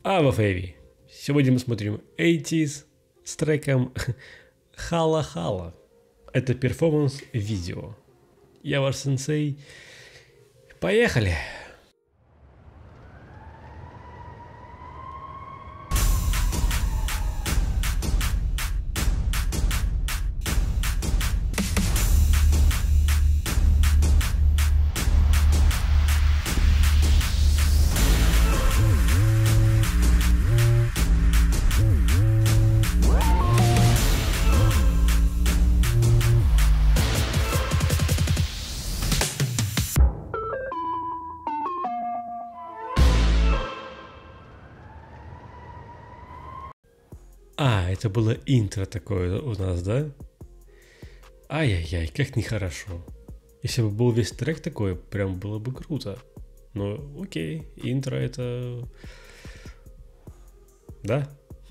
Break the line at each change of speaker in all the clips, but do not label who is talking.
Ава Фэви. Сегодня мы смотрим 80s с треком Хала Хала. Это перформанс-видео. Я ваш сенсей. Поехали! Это было интро такое у нас, да? Ай-яй-яй, как нехорошо. Если бы был весь трек такой, прям было бы круто. Но окей, интро это... Да?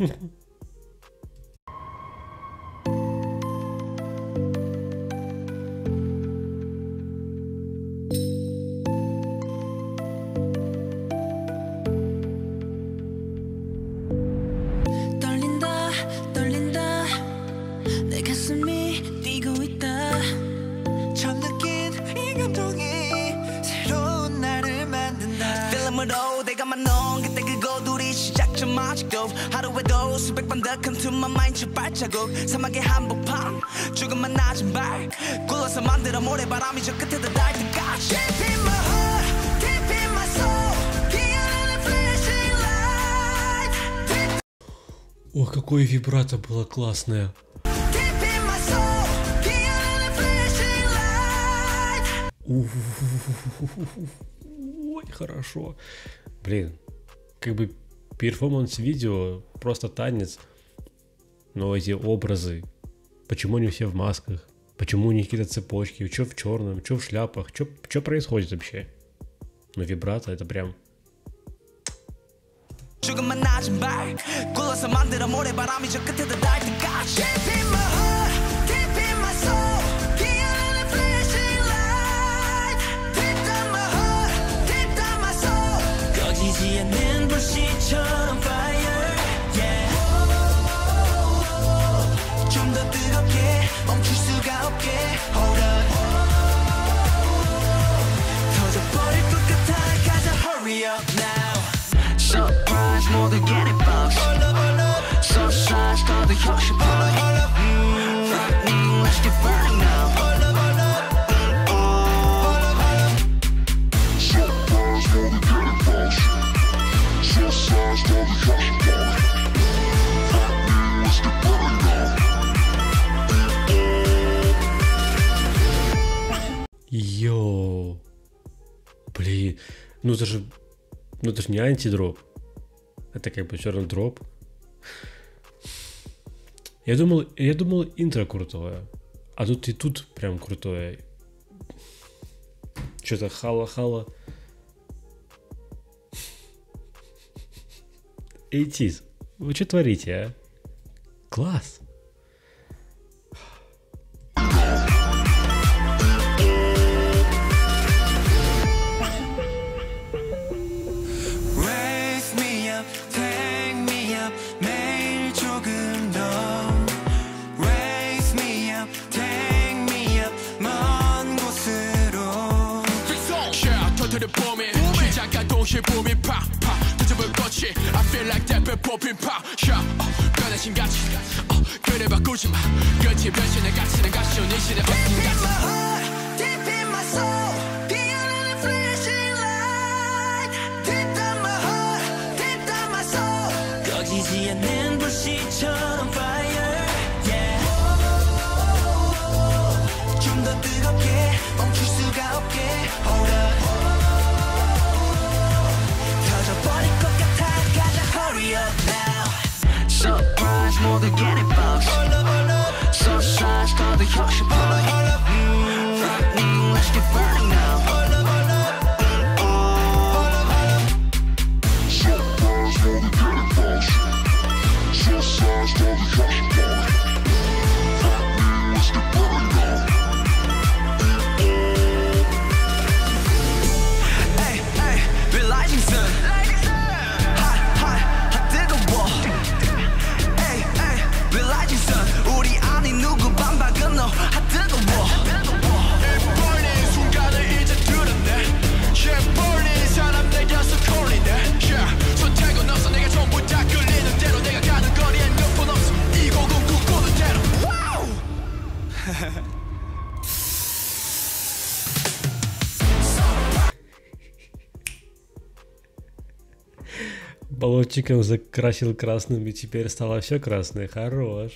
하루에도 수백 번 더 come to my mind 발자국 사막의 한복판 조금만 낮은 발 굴러서 만들어 모래바람이 저 끝에다 닿을 때까지 Deep in my heart, deep in my soul 기어나는 flashing light
О, какое вибрато было классное.
Deep in my soul 기어나는 flashing light
Ой, хорошо. Блин, как бы перформанс-видео, просто танец, но эти образы, почему они все в масках, почему у них какие-то цепочки, что в черном, что в шляпах, что происходит вообще? Ну вибрато это прям...
조금만 낮은 발 굴러서 만들어 모래바람이 저 끝에다 닿을 때까지 Deep in my heart, deep in my soul 기어나는 flashing light Deep down my heart, deep down my soul 꺼지지 않는 불씨처럼 fire yeah 좀 더 뜨겁게 멈출 수가 없게 hold up 터져버릴 것 같아 가자 hurry up now Surprise 모두 get it box So size 다들 혁신 Let's get burning now Surprise 모두 get it box So size 다들 혁신 Let's get burning now
Йоу. Блин, ну это же не антидроп. Это как бы все равно дроп. Я думал интро крутое. А тут и тут прям крутое. Что-то хала-хала. 80s. Вы что творите, а? Класс.
봄이 팍팍 뒤집을 꽃이 I feel like that poping pop shot 변하신 같이 그래 바꾸지 마 끝이 변신의 가치는 가시온 이 시대 없음 같이
Deep in my soul 기어나는 flashing light Deep down my heart, deep down my soul 꺼지지 않는 불씨처럼 fire yeah 좀 더 뜨겁게 멈출 수가 없게 hold up 버릴 것 같아 가자 hurry up now Surprise 모두 get it box So size 다들 혁신 Let's get burning now Surprise 모두 get it box So size 다들 혁신 Let's get burning now Hey, hey, realizing soon
Баллончиком закрасил красным, и теперь стало все красное. Хорош.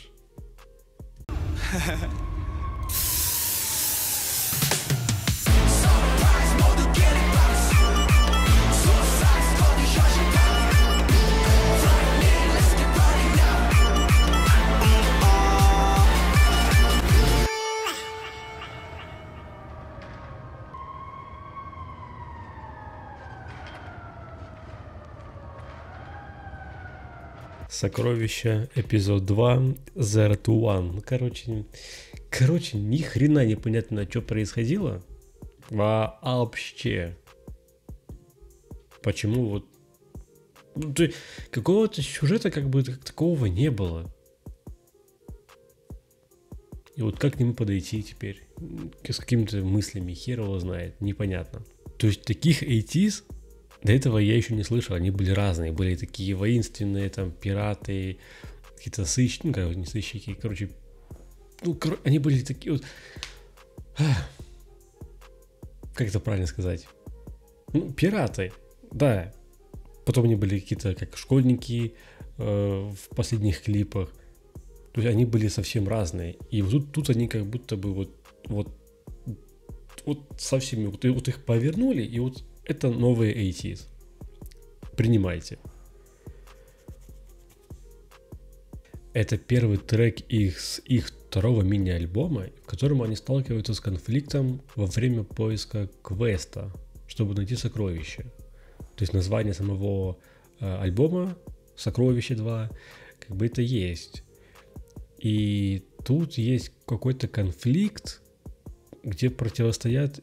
Сокровища, эпизод 2, Zero to One. Короче, ни хрена непонятно, что происходило. Вообще. Почему вот... Какого-то сюжета как бы такого не было. И вот как к нему подойти теперь? С какими-то мыслями, хер его знает, непонятно. То есть таких 80s до этого я еще не слышал, они были разные, были такие воинственные, там, пираты, какие-то сыщики, не сыщики, они были такие вот, как это правильно сказать, пираты, да, потом они были какие-то, как школьники в последних клипах, то есть они были совсем разные, и вот тут они как будто бы вот совсем, вот их повернули, и вот это новые 80s. Принимайте. Это первый трек их второго мини-альбома, в котором они сталкиваются с конфликтом во время поиска квеста, чтобы найти сокровище. То есть название самого альбома «Сокровище 2» как бы это есть. И тут есть какой-то конфликт, где противостоят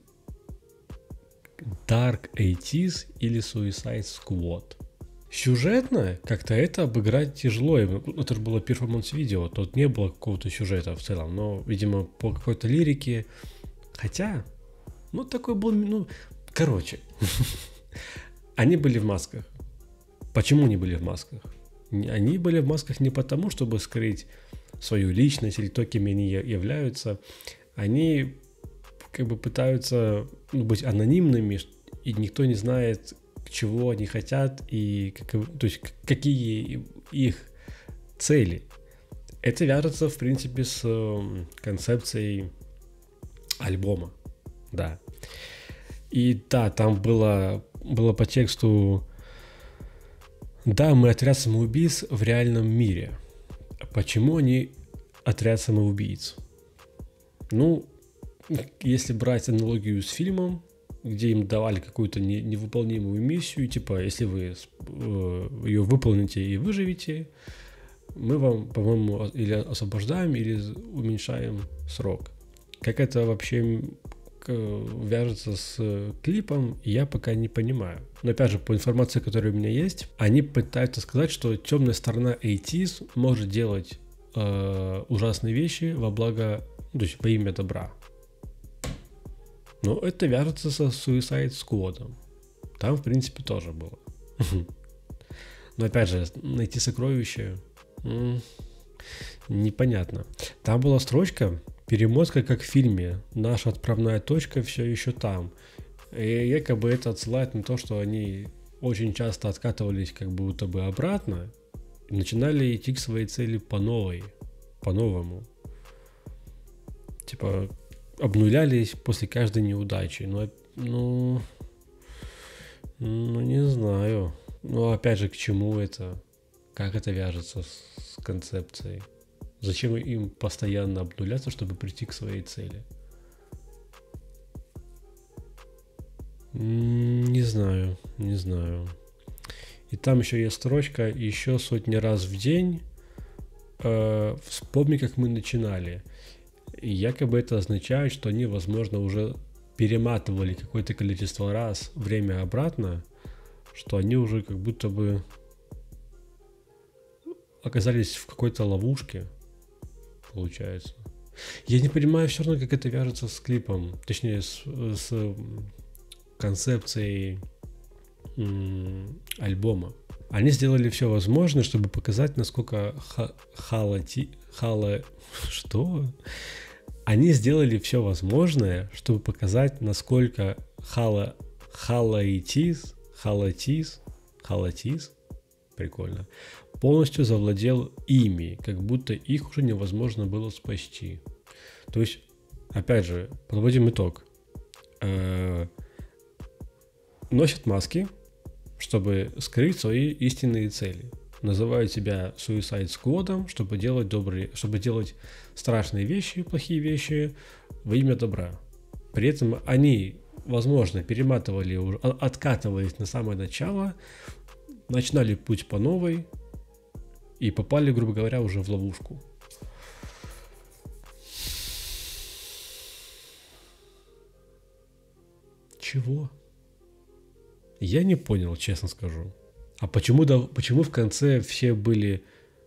Dark 80s или Suicide Squad. Сюжетно как-то это обыграть тяжело. Это же было перформанс-видео, тут не было какого-то сюжета в целом, но, видимо, по какой-то лирике. Хотя, такой был, короче. Они были в масках. Почему они были в масках? Они были в масках не потому, чтобы скрыть свою личность или то, кем они являются. Они как бы пытаются быть анонимными, и никто не знает, чего они хотят, и то есть какие их цели. Это вяжется, в принципе, с концепцией альбома. Да. И да, там было по тексту: да, мы отряд самоубийц в реальном мире. Почему они отряд самоубийц? Если брать аналогию с фильмом, где им давали какую-то невыполнимую миссию, типа, если вы ее выполните и выживете, мы вам, по-моему, или освобождаем, или уменьшаем срок. Как это вообще вяжется с клипом, я пока не понимаю. Но опять же, по информации, которая у меня есть, они пытаются сказать, что темная сторона 80s может делать ужасные вещи во благо, то есть во имя добра. Но это вяжется со Suicide Squad. Там, в принципе, тоже было. Но опять же, найти сокровище непонятно. Там была строчка, перемотка, как в фильме. Наша отправная точка все еще там. И якобы это отсылает на то, что они очень часто откатывались как будто бы обратно и начинали идти к своей цели по-новому. Типа обнулялись после каждой неудачи. Не знаю. Опять же, к чему это? Как это вяжется с концепцией? Зачем им постоянно обнуляться, чтобы прийти к своей цели? Не знаю. И там еще есть строчка: еще сотни раз в день вспомни, как мы начинали. И якобы это означает, что они, возможно, уже перематывали какое-то количество раз время обратно, что они уже как будто бы оказались в какой-то ловушке, получается. Я не понимаю все равно, как это вяжется с клипом, точнее с концепцией альбома. Они сделали все возможное, чтобы показать, насколько Они сделали все возможное, чтобы показать, насколько халатис Прикольно. Полностью завладел ими, как будто их уже невозможно было спасти. То есть, опять же, подводим итог. Носят маски, чтобы скрыть свои истинные цели. Называют себя Suicide Squad'ом, чтобы делать страшные вещи, плохие вещи во имя добра. При этом они, возможно, откатывались на самое начало, начинали путь по новой и попали, грубо говоря, уже в ловушку. Чего? Я не понял, честно скажу. А почему в конце все были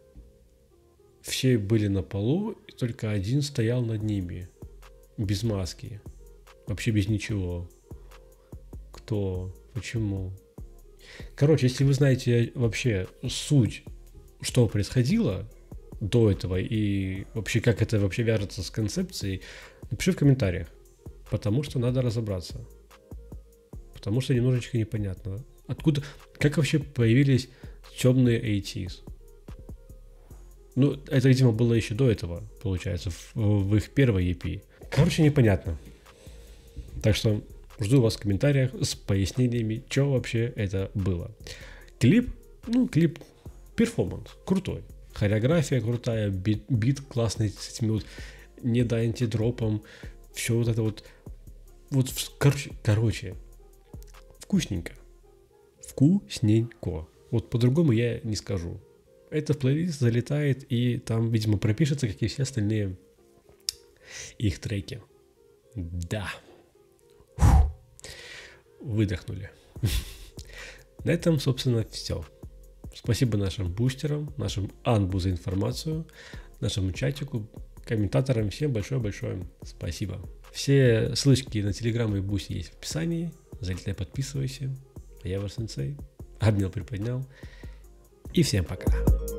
на полу, и только один стоял над ними, без маски, вообще без ничего? Кто? Почему? Короче, если вы знаете вообще суть, что происходило до этого и вообще как это вообще вяжется с концепцией, напиши в комментариях, потому что надо разобраться. Потому что немножечко непонятно. Как вообще появились темные ATs? Ну, это, видимо, было еще до этого, получается, в их первой EP. Короче, непонятно. Так что жду вас в комментариях с пояснениями, что вообще это было. Клип перформанс, крутой. Хореография крутая, бит классный с этими вот недоантидропом. Все вот это вот. Короче. Вкусненько. Вкусненько. Вот по-другому я не скажу. Это в плейлист залетает и там, видимо, пропишется, как и все остальные их треки. Да. Выдохнули. На этом, собственно, все. Спасибо нашим бустерам, нашим Анбу за информацию, нашему чатику, комментаторам. Всем большое-большое спасибо. Все ссылочки на Телеграм и Буси есть в описании. Залетай, подписывайся. Я ваш сенсей. Обнял, приподнял. И всем пока.